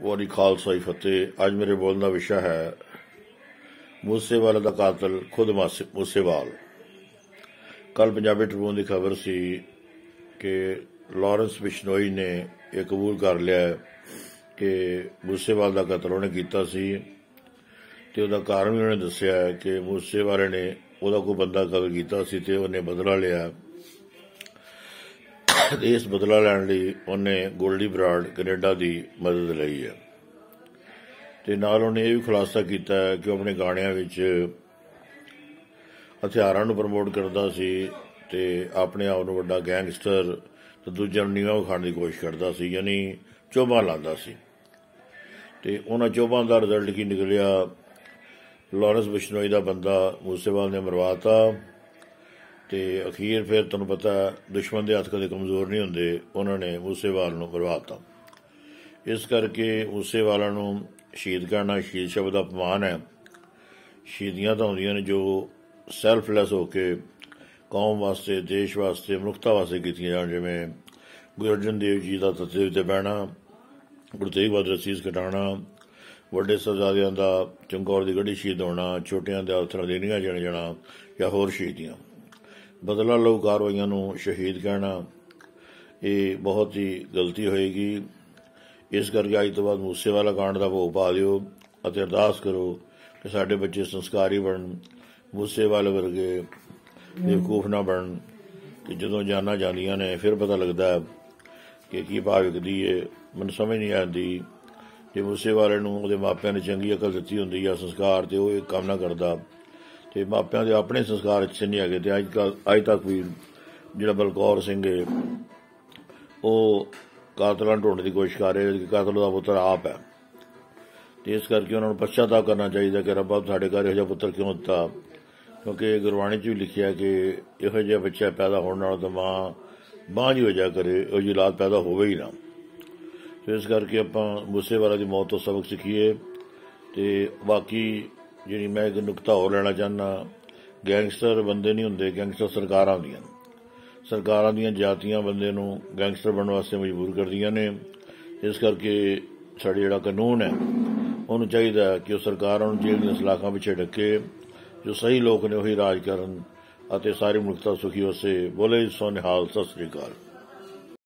वाली खालसा फतेह। अज मेरे बोलने का विषय है मूसेवाला का कातिल खुद मूसेवाल। कल पंजाबी ट्रिब्यून की खबर सी कि लॉरेंस बिश्नोई ने यह कबूल कर लिया कि मूसेवाल का कतल उन्हें किया सी ते उहदा कारण भी उन्होंने दस्सिया है कि मूसेवाले ने उहदा कोई बंदा कतल किया सी ते उन्हें बदला लिया। इस बदला लैण लई उन्हें गोल्डी बराड़ कनेडा की मदद लई है ते नाल उन्हें यह भी खुलासा किया है कि अपने गाणियां विच हथियारां नूं प्रमोट करता सी ते अपने आप नूं वड्डा गैंगस्टर ते दूजिआं नूं नीवां विखाउण दी कोशिश करता सी, यानी चोभां लांदा सी। ते उन्हां चोभां दा रिजल्ट की निकलिया, लॉरेंस बिश्नोई का बंदा मूसेवाल ने मरवाता ते अखीर फिर तुहानूं पता दुश्मन के हथ कदे कमजोर नहीं होंदे, उन्होंने मूसेवाल नूं मरवाता। इस करके मूसेवाला नूं शहीद कहना शहीद शब्द का अपमान है। शहीदियां तो होंदियां ने जो सैल्फलैस होके कौम वास्ते, देश वास्ते, मनुखता वास्ते कीतियां जाण, जिवें गुरु अर्जन देव जी का तत्ते उत्ते बहना, गुरु तेग बहादुर सीस कटाना, वड्डे साहबजादियां दा चमकौर की गढ़ी शहीद होना, छोटियां दे हत्थां देनियां चल जाना या होर शहीदियां। बदला लऊ कार्रवाइयां नूं शहीद कहना ये बहुत ही गलती होएगी। इस करके अज तो बाद मूसेवाला कांड का भोग पा दिओ अते अरदास करो कि साडे बच्चे संस्कारी बनन, मूसेवाले वर्गे बेवकूफ ना बनन कि जदों जाना जांदियां ने फिर पता लगता है कि की भाव विकदी है। मैनूं समझ नहीं आती जे मूसेवाले नूं उहदे मापिਆਂ ने चंगी अकल दित्ती हुंदी या संस्कार ते ओह काम ना करदा ते मापिਆਂ दे अपने संस्कार अच्छे नहीं हैगे। अज तक भी जिहड़ा बलकौर सिंह है वह कातलां ढूंढने की कोशिश कर रहे, कातल का पुत्र आप है। तो इस करके उन्होंने पश्चाताप करना चाहिए कि रब्बा साढ़े घर इहो जिहा पुत्र क्यों दिता, क्योंकि गुरबाणी च भी लिखिया कि इहो जिहा बच्चा पैदा होने नाल तो मां बांझ हो जा करे, इहो जी औलाद पैदा होवे ही ना। तो इस करके आपां मूसेवाला की मौत तो सबक सीखीए। तो बाकी जी मैं एक नुकता होर लेना चाहना, गैंगस्टर बंदे नहीं होंदे, गैंगस्टर सरकारां होंदियां। सरकारां दियां जातियां बंदे नूं गैंगस्टर बनने वास्ते मजबूर करदियां ने। इस करके साडा जिहड़ा कानून है उन्होंने चाहिए कि सरकारां नूं जेल दीआं सलाखां पिछे ढके, जो सही लोग ने उही राज करन अते सारी मनुखता सुखी होसे। बोले सो निहाल। सत श्री अकाल।